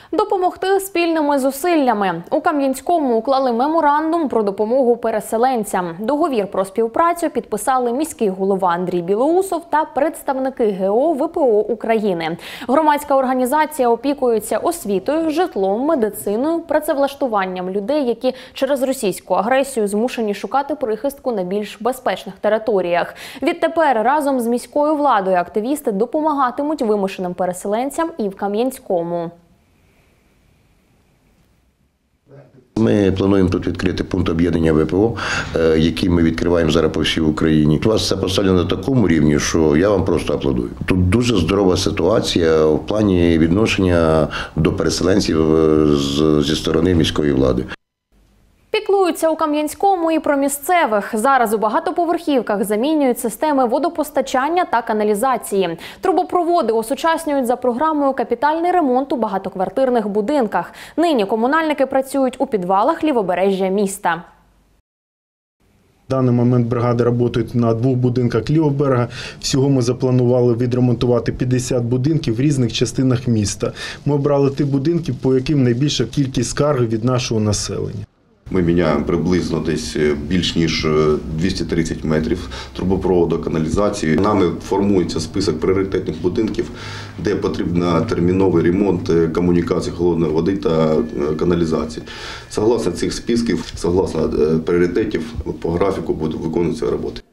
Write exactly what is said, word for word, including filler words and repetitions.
Допомогти спільними зусиллями. У Кам'янському уклали меморандум про допомогу переселенцям. Договір про співпрацю підписали міський голова Андрій Білоусов та представники ге о ве пе о України. Громадська організація опікується освітою, житлом, медициною, працевлаштуванням людей, які через російську агресію змушені шукати прихистку на більш безпечних територіях. Відтепер разом з міською владою активісти допомагатимуть вимушеним переселенцям і в Кам'янському. Ми плануємо тут відкрити пункт об'єднання ве пе о, який ми відкриваємо зараз по всій Україні. У вас це поставлено на такому рівні, що я вам просто аплодую. Тут дуже здорова ситуація в плані відношення до переселенців зі сторони міської влади. Піклуються у Кам'янському і про місцевих. Зараз у багатоповерхівках замінюють системи водопостачання та каналізації. Трубопроводи осучаснюють за програмою «Капітальний ремонт» у багатоквартирних будинках. Нині комунальники працюють у підвалах лівобережжя міста. В даний момент бригади працюють на двох будинках лівого берега. Всього ми запланували відремонтувати п'ятдесят будинків в різних частинах міста. Ми обрали ті будинки, по яким найбільша кількість скарг від нашого населення. Ми міняємо приблизно десь більш ніж двісті тридцять метрів трубопроводу, каналізації. Нами формується список пріоритетних будинків, де потрібен терміновий ремонт комунікацій холодної води та каналізації. Согласно цих списків, согласно пріоритетів, по графіку будуть виконуватися роботи.